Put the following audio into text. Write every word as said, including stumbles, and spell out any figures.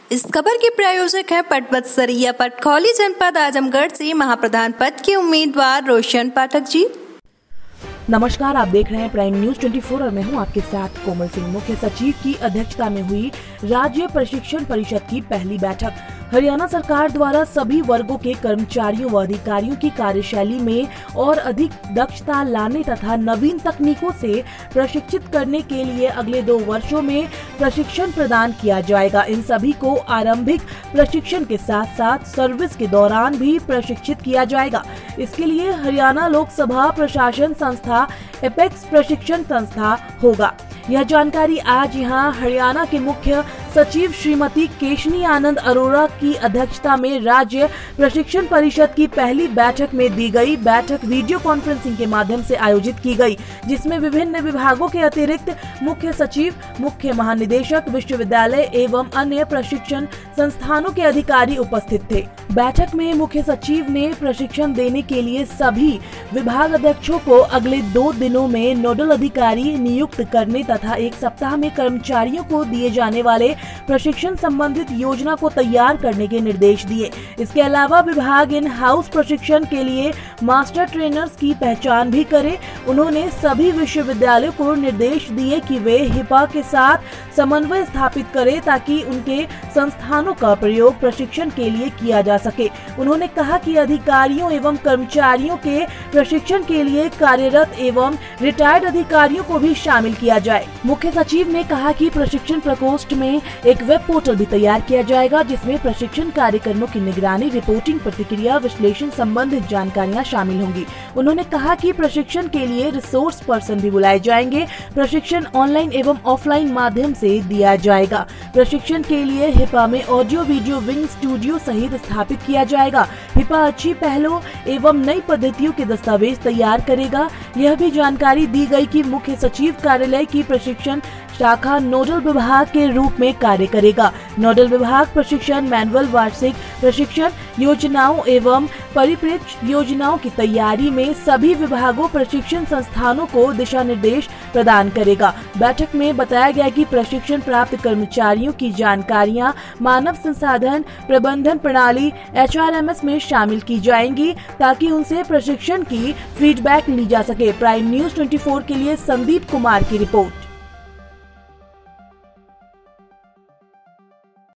इस खबर के प्रायोजक है पटवत्सरिया पटखौली जनपद आजमगढ़ से महाप्रधान पद के उम्मीदवार रोशन पाठक जी। नमस्कार, आप देख रहे हैं प्राइम न्यूज चौबीस और मैं हूं आपके साथ कोमल सिंह। मुख्य सचिव की अध्यक्षता में हुई राज्य प्रशिक्षण परिषद की पहली बैठक। हरियाणा सरकार द्वारा सभी वर्गों के कर्मचारियों व अधिकारियों की कार्यशैली में और अधिक दक्षता लाने तथा नवीन तकनीकों से प्रशिक्षित करने के लिए अगले दो वर्षों में प्रशिक्षण प्रदान किया जाएगा। इन सभी को आरंभिक प्रशिक्षण के साथ साथ सर्विस के दौरान भी प्रशिक्षित किया जाएगा। इसके लिए हरियाणा लोक सेवा प्रशासन संस्था एपेक्स प्रशिक्षण संस्था होगा। यह जानकारी आज यहां हरियाणा के मुख्य सचिव श्रीमती केशनी आनंद अरोड़ा की अध्यक्षता में राज्य प्रशिक्षण परिषद की पहली बैठक में दी गई। बैठक वीडियो कॉन्फ्रेंसिंग के माध्यम से आयोजित की गई, जिसमें विभिन्न विभागों के अतिरिक्त मुख्य सचिव, मुख्य महानिदेशक, विश्वविद्यालय एवं अन्य प्रशिक्षण संस्थानों के अधिकारी उपस्थित थे। बैठक में मुख्य सचिव ने प्रशिक्षण देने के लिए सभी विभाग अध्यक्षों को अगले दो दिनों में नोडल अधिकारी नियुक्त करने तथा एक सप्ताह में कर्मचारियों को दिए जाने वाले प्रशिक्षण संबंधित योजना को तैयार करने के निर्देश दिए। इसके अलावा विभाग इन हाउस प्रशिक्षण के लिए मास्टर ट्रेनर्स की पहचान भी करे। उन्होंने सभी विश्वविद्यालयों को निर्देश दिए कि वे हिपा के साथ समन्वय स्थापित करें ताकि उनके संस्थानों का प्रयोग प्रशिक्षण के लिए किया जा सके। उन्होंने कहा कि अधिकारियों एवं कर्मचारियों के प्रशिक्षण के लिए कार्यरत एवं रिटायर्ड अधिकारियों को भी शामिल किया जाए। मुख्य सचिव ने कहा कि प्रशिक्षण प्रकोष्ठ में एक वेब पोर्टल भी तैयार किया जाएगा, जिसमें प्रशिक्षण कार्यक्रमों की निगरानी, रिपोर्टिंग, प्रतिक्रिया, विश्लेषण संबंधित जानकारियां शामिल होंगी। उन्होंने कहा कि प्रशिक्षण के लिए रिसोर्स पर्सन भी बुलाए जाएंगे। प्रशिक्षण ऑनलाइन एवं ऑफलाइन माध्यम से दिया जाएगा। प्रशिक्षण के लिए हिपा में ऑडियो वीडियो विंग स्टूडियो सहित स्थापित किया जाएगा। हिपा अच्छी पहलों एवं नई पद्धतियों के दस्तावेज तैयार करेगा। यह भी जानकारी दी गई कि मुख्य सचिव कार्यालय की प्रशिक्षण शाखा नोडल विभाग के रूप में कार्य करेगा। नोडल विभाग प्रशिक्षण मैनुअल, वार्षिक प्रशिक्षण योजनाओं एवं परिप्रेक्ष्य योजनाओं की तैयारी में सभी विभागों प्रशिक्षण संस्थानों को दिशा निर्देश प्रदान करेगा। बैठक में बताया गया कि प्रशिक्षण प्राप्त कर्मचारियों की जानकारियां मानव संसाधन प्रबंधन प्रणाली एच आर एम एस में शामिल की जाएंगी ताकि उनसे प्रशिक्षण की फीडबैक ली जा सके। प्राइम न्यूज चौबीस के लिए संदीप कुमार की रिपोर्ट।